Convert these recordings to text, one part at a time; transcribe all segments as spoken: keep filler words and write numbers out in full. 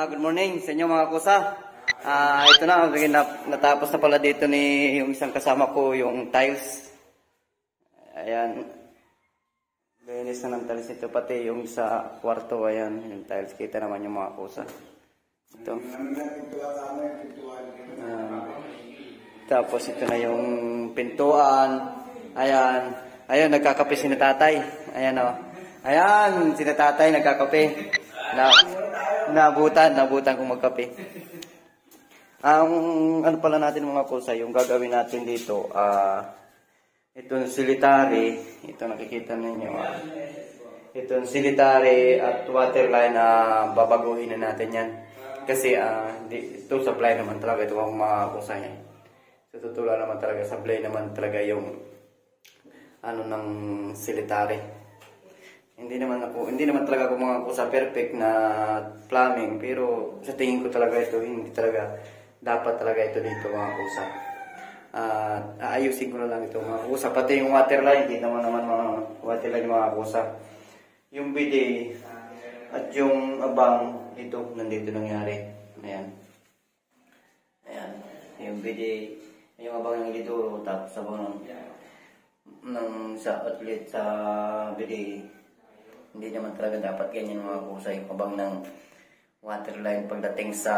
Ah, good morning sa inyo mga kusa. Ah, ito na, natapos na pala dito ni yung isang kasama ko yung tiles. Ayan. Linis na ng tiles ito, pati yung sa kwarto, ayan, yung tiles. Kita naman yung mga kusa. Ito. Ah, tapos ito na yung pintuan. Ayan. Ayan, nagkakape si tatay. Ayan o. Oh. Ayan, si tatay nagkakape. Na, nabutan, nabutan kung magkape. Ang ano pala natin mga kusa, yung gagawin natin dito, ah, uh, itong silitary, ito nakikita ninyo, ah, itong silitary at water line, ah, babaguhin na natin yan. Kasi, ah, di, ito supply naman talaga, ito ang mga kusa yan. Sa tutula naman talaga, supply naman talaga yung, ano ng silitary. Hindi naman ako, hindi naman talaga ako mga kusa perfect na plumbing, pero sa tingin ko talaga ito, hindi talaga, dapat talaga ito dito mga kusa. Uh, aayusin ko na lang ito mga kusa. Pati yung water line, hindi naman naman mga water line mga kusa. Yung bidet at yung abang, ito, nandito nangyari. Ayan. Ayan. Yung bidet, yung abang ng dito, tapos abang ng, ng sa outlet sa bidet. Hindi naman talaga dapat ganyan mga kusa, yung abang ng water line pagdating sa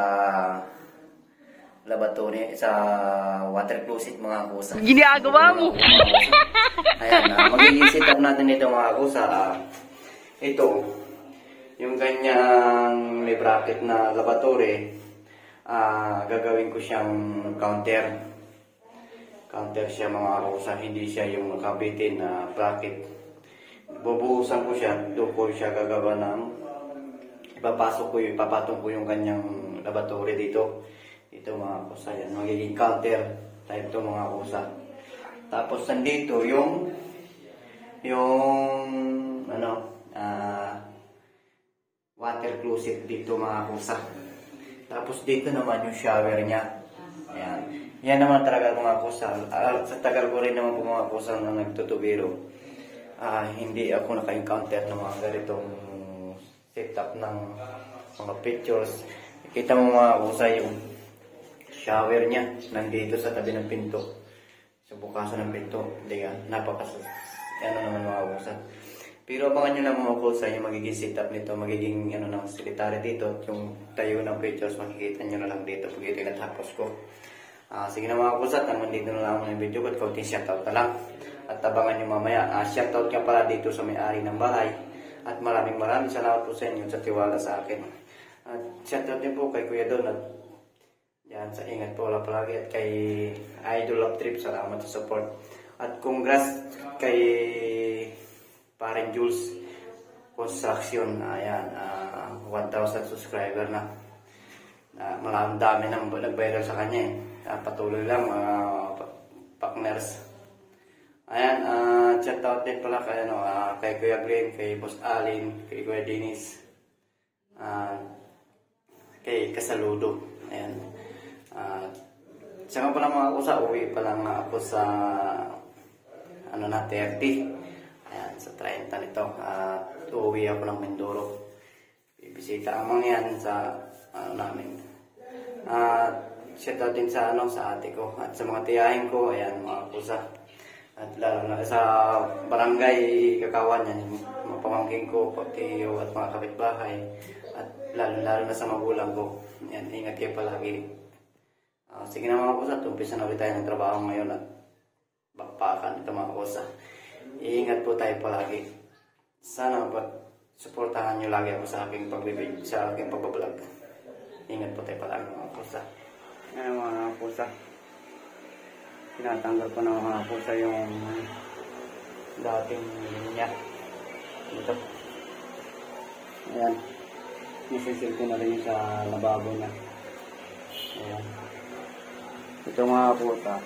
laboratory, sa water closet mga kusa. Ginagawa mo! Ayan, uh, magiging set up natin ito mga kusa. Uh, ito, yung ganyang may bracket na laboratory, uh, gagawin ko siyang counter. Counter siya mga kusa, hindi siya yung nakabitin na bracket. Bubuhusan ko siya, doon ko siya gagawa ng, ipapasok ko yung, ipapatong ko yung ganyang laboratory dito. Ito mga kusa yan, magiging counter type ito mga kusa. Tapos nandito yung yung ano uh, water closet dito mga kusa. Tapos dito naman yung shower niya. Ayan. Yan naman talaga mga kusa. Uh, sa tagal ko rin naman po mga kusa na nagtutubiro. Uh, hindi ako naka-encounter ng mga ganitong setup ng mga pictures. Kita mo mga kusa yung shower niya, nandito sa tabi ng pinto. Sa bukasan ng pinto. Hindi ka, napakas... Ano naman mga kusa. Pero abangan nyo lang mga kusa, yung magiging setup nito, magiging ano ng secretary dito. Yung tayo ng pictures, makikita nyo na lang dito pag ito yung natapos ko. Uh, sige na mga kusa, hanggang dito na lang yung video ko at kaunting shoutout na lang. At abangan nyo mamaya. Uh, shoutout ka pala dito sa may-ari ng bahay. At maraming maraming salamat po sa inyo sa tiwala sa akin. At shoutout din po kay Kuya Don at yan, sa ingat po wala palagi at kay Idol of Trip, salamat sa support. At congrats kay Pareng Jules Construction, ayan, uh, one thousand subscriber na. Uh, maraming dami nang nag-viral sa kanya eh. Uh, patuloy lang mga uh, partners. Ayan, uh, chat out din pala kay, ano, uh, kay Kuya Glenn, kay Boss Alin, kay Kuya Dennis, uh, kay Kasaludo. Ayan. Uh, saka pa lang mga kusa, uwi pa lang ako sa ano na, thirty. Ayan, sa thirty nito. Uh, uwi ako ng Mindoro. Bibisita ang mga yan sa ano namin. Uh, shout out din sa, ano, sa ate ko at sa mga tiyahin ko. Ayan mga kusa. At lalo na sa barangay Kakawan yan, mga pamangking ko, pagtiyo at mga kapitbahay. At lalo, lalo na sa magulang ko. Ayan, ingat kayo palagi. Uh, sige na mga kusa, tumpisa na ulit tayo ng trabaho ngayon at bakpakan ito mga kusa. Iingat po tayo palagi. Sana po, suportahan nyo lagi ako sa aking pagbibig, sa aking pagbablog. Ingat po tayo palagi mga kusa. Ngayon mga kusa, tinatanggal ko na mga kusa yung dating linya. Ito. Ayan. Nisisil ko na rin sa lababo na. Ayan. Ito mga puta,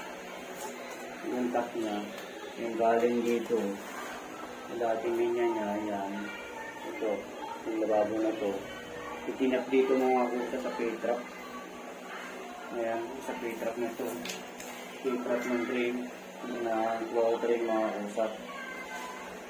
yung tap niya, yung galing dito, yung dating linya niya, ayan, ito, yung lababo na to, itinap dito mga puta sa P-trap, ayan, sa P-trap na to, P-trap ng drain, na flow drain mga puta.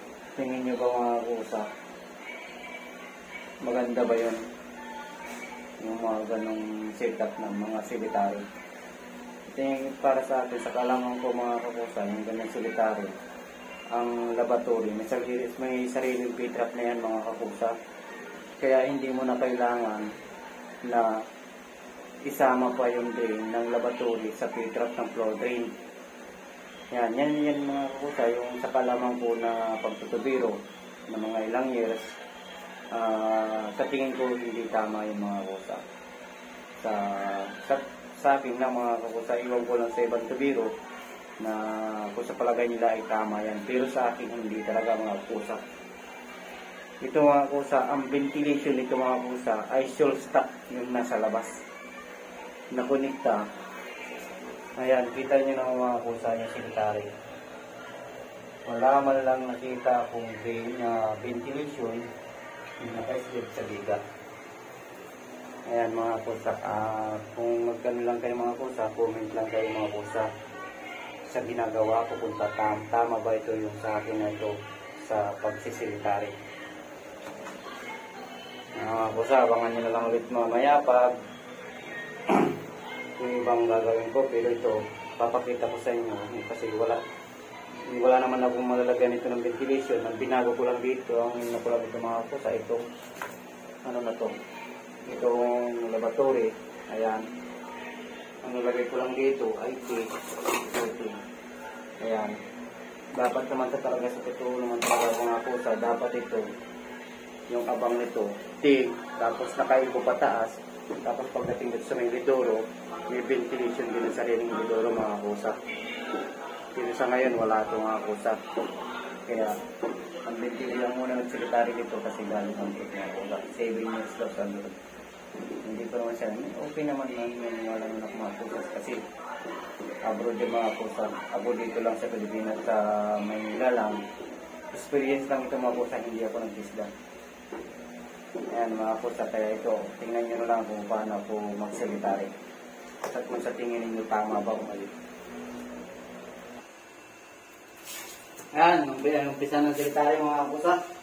Tingin nyo ba mga puta, maganda ba yun? yung mga ganong setup ng mga silitary. Ito yung para sa atin, sa kalaman ko mga kakusa, yung ganyan silitary. Ang laboratory, may sarili, may sariling P-trap na yan mga kakusa. Kaya hindi mo na kailangan na isama pa yung drain ng laboratory sa P-trap ng floor drain. Yan, yan yan mga kakusa, yung sa kalaman ko na pagtutubiro ng mga ilang years. Uh, sa tingin ko hindi tama yung mga kakusa. Sa, sa, sa akin na mga kakusa, iwan ko lang sa ibang tubiro na kung sa palagay nila ay tama yan. Pero sa akin hindi talaga mga kakusa. Ito mga kakusa, ang ventilation nito mga kakusa ay short stock yung nasa labas. Nakonekta. Ayan, kita nyo na mga kakusa yung silitary. Wala man lang nakita kung drain na uh, ventilation yung naka-slip sa biga. Ayan mga kakusa, uh, kung magkano lang kayo mga kakusa, comment lang kayo mga kakusa sa ginagawa ko kung tam tama ba ito yung sa akin na ito sa pagsisilitary. Uh, kakusa, abangan nyo na lang ulit mamaya pag yung ibang gagawin ko, pero ito papakita ko sa inyo kasi wala wala naman akong malalagyan ito ng ventilation. Ang binago ko lang dito, ang nakulang ito mga kakusa, itong ano na to, itong laboratory. Ayan, ang nilagay ko lang dito ay cake. Ayan, dapat naman sa talaga sa totoo naman talaga mga kakusa, dapat ito yung abang nito tig, tapos nakaibo pataas, tapos pagdating dito sa may lidoro may ventilation din sa sariling lidoro mga kakusa. Pero sa ngayon wala ito mga kakusa, kaya ang ventilation lang muna ng silitary dito kasi galing ang ito mga kakusa, seven years daw sa loob. Hindi ko naman siya, okay naman man yung wala naman ako mga kakusa kasi abroad yung mga kakusa, abroad dito lang sa Pilipinas, sa Maynila lang. Experience lang ito mga kakusa, hindi ako nag-isda. Ayan mga kakusa, kaya ito, tingnan nyo na lang kung paano ako mag-silitary. At kung sa tingin ninyo tama ba o mali. Ayan, umpisa ng silitary mga kakusa.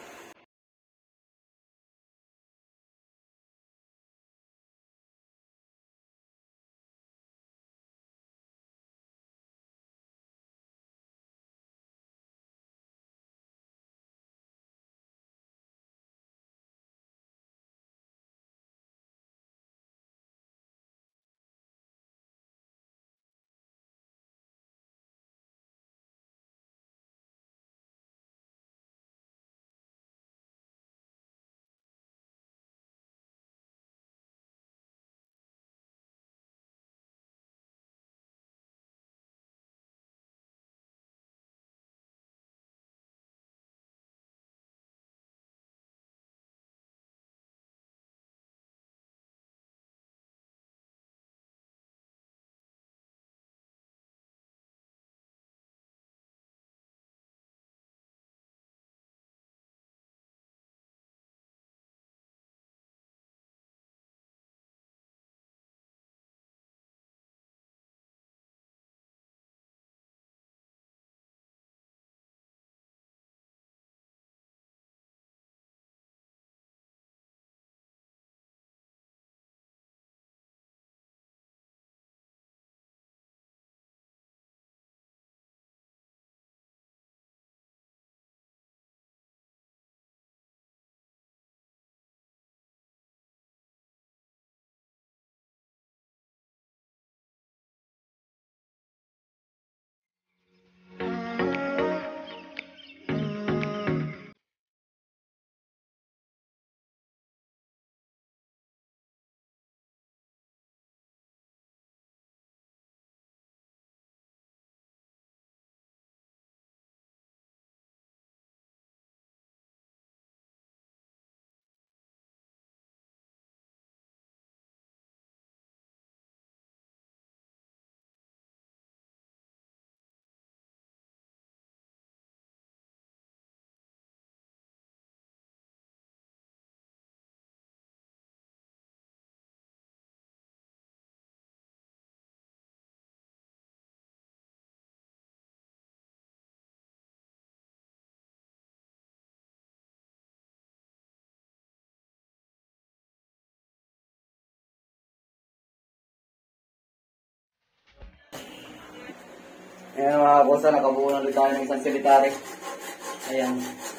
Ayan mga kusa, nakabuo na ulit tayo ng isang silitary. Ayan.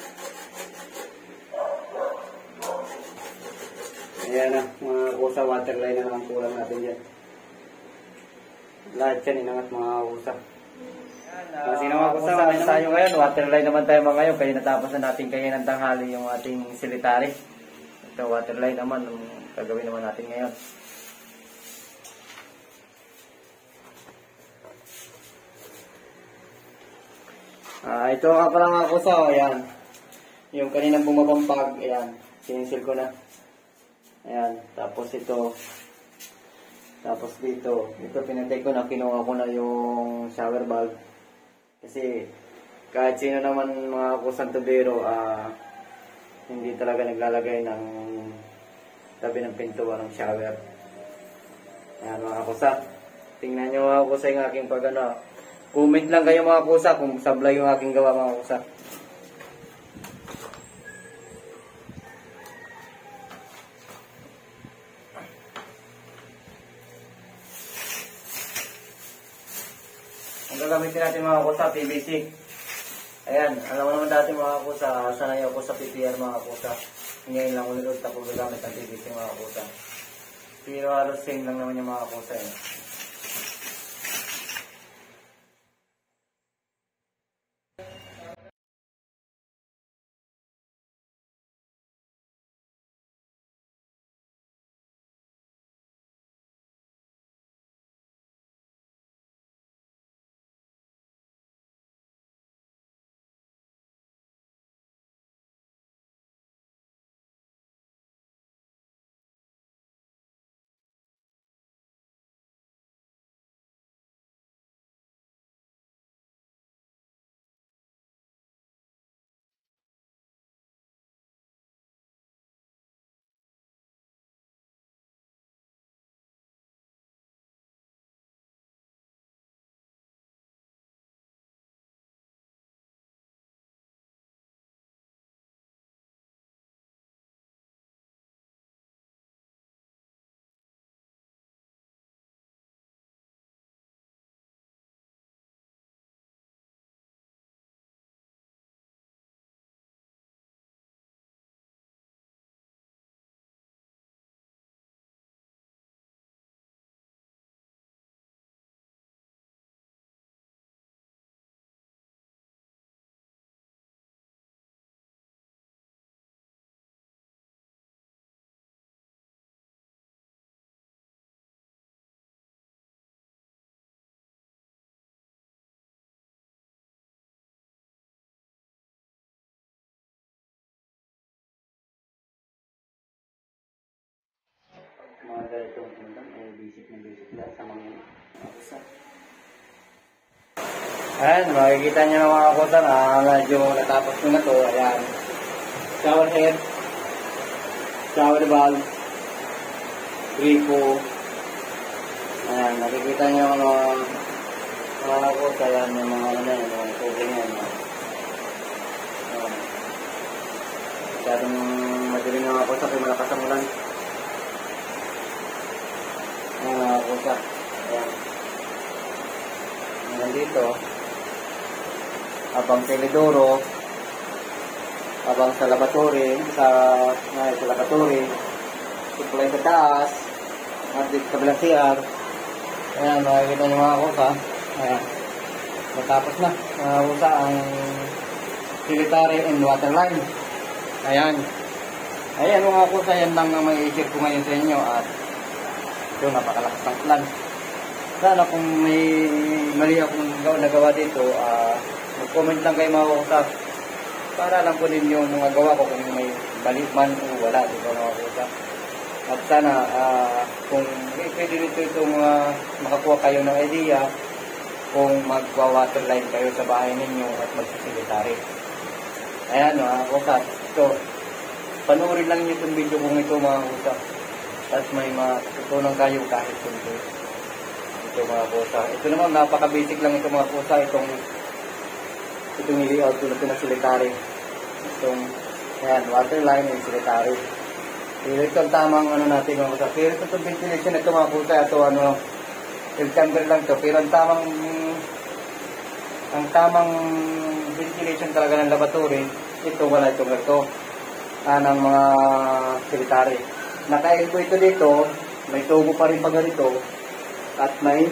Ayan na, mga kusa, waterline na naman kulang natin dyan. Lahat yan, inangat mga kusa. Kasi uh, mga kusa, kain tayo ngayon. Waterline naman tayo mga ngayon. Kaya natapos na natin kayo ng tanghali yung ating silitary. Ito, waterline naman. Gagawin naman natin ngayon. Ah, ito nga pala mga kusa, ayan. Yung kaninang bumabampag, ayan. Sinsil ko na. Ayan, tapos ito. Tapos dito, ito pinatay ko na, kinuha ko na yung shower valve. Kasi kahit sino naman mga kusang tubero, ah, hindi talaga naglalagay ng tabi ng pintuan ng shower. Ayan mga kusa. Tingnan nyo mga kusa yung aking pag ano. Comment lang kayo mga kusa kung sablay yung aking gawa mga kusa. Ang gagamitin natin mga kusa, P V C. Ayan, alam mo naman dati mga kusa, sanay ako sa P P R mga kusa. Ngayon lang ulit ako gagamit ng P V C mga kusa. Pero halos same lang naman yung mga kusa eh. Mga ganitong tundang, eh, basic na basic lang sa mga kusa. Ayan, makikita nyo na mga kusa na medyo natapos ko na to. Ayan, shower head, shower valve, gripo. Ayan, nakikita nyo mga mga kusa. Ayan, yung mga ano na yun, mga tubig na yun. Ayan, masyadong madilim na mga kusa kaya malakas ang ulan. Ayan mga kusa. Ayan. Hanggang dito. Abang sa Ilidoro. Abang sa laboratory. Sa, ay, sa laboratory. Supply sa taas. At dito sa bilang C R. Ayan, makikita nyo mga kusa. Ayan. Matapos na. Mga kusa ang sanitary and water line. Ayan. Ayan mga kusa. Yan lang ang may-isip ko ngayon sa inyo. At ito, napakalakas ng plan. Sana kung may mali akong nagawa dito, uh, mag-comment lang kayo mga kusa. Para alam ko din yung mga gawa ko kung may mali man o wala dito mga kusa. At sana uh, kung pwede dito ito mga makakuha kayo ng idea kung magwa-waterline kayo sa bahay ninyo at magsisilitary. Ayan mga kusa. Ito, panoorin lang nyo itong video kung ito mga kusa. Tapos may matutunan kayo kahit kunti. Ito mga kusa. Ito naman napaka-basic lang ito mga kusa. Itong itong i-layout ko na ito na silitary. Itong ayan, water line and silitary. Pero ito ang tamang ano natin mga kusa. Pero ito itong ventilation ito mga kusa. Ito ano, air chamber lang ito. Pero ang tamang ang tamang ventilation talaga ng laboratory, ito wala itong ito ah, ng mga sekretary. Naka-elbow ito dito, may tubo pa rin pa ganito, at may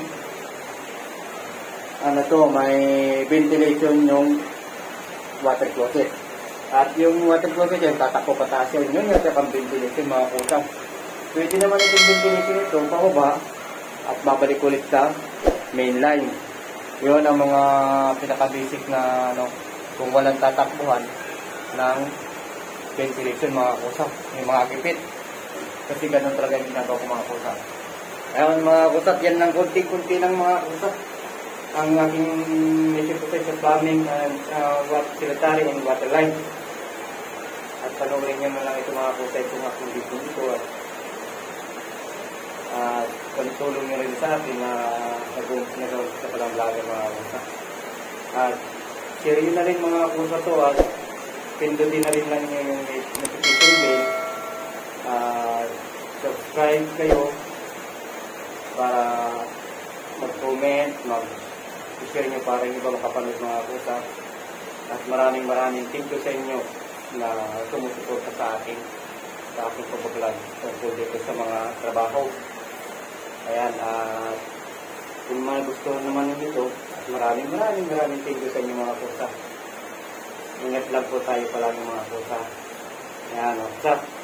ano to, may ventilation yung water closet. At yung water closet yan, tatakbo pataas yan. Yun yung pang ventilation mga kusa. Pwede naman itong ventilation ito, pababa, at babalik ulit sa main line. Yun ang mga pinaka-basic na ano, kung walang tatakbuhan ng ventilation mga kusa, yung mga kipit. Kasi ganun talaga yung ginagawa ko mga kusa. Ayun mga kusa, yan ng kunti-kunti ng mga kusa. Ang aking mission po sa plumbing and uh, water sanitary and water line. At panoorin nyo na lang ito mga kusa, itong aking video dito. At uh, tulong nyo rin sa akin na nag-umpisa sa palang vlogger mga kusa. At share nyo na rin mga kusa to at pindutin na rin lang yung notification bell. Uh, subscribe kayo para mag-comment, mag-share nyo para yung iba makapanood mga kusa. At maraming maraming thank you sa inyo na sumusuporta sa akin sa aking pag-vlog tungkol dito sa mga trabaho. Ayan, at uh, kung mga gusto naman nito, maraming maraming maraming thank you sa inyo mga kusa. Ingat lang po tayo palagi mga kusa. Ayan, what's up?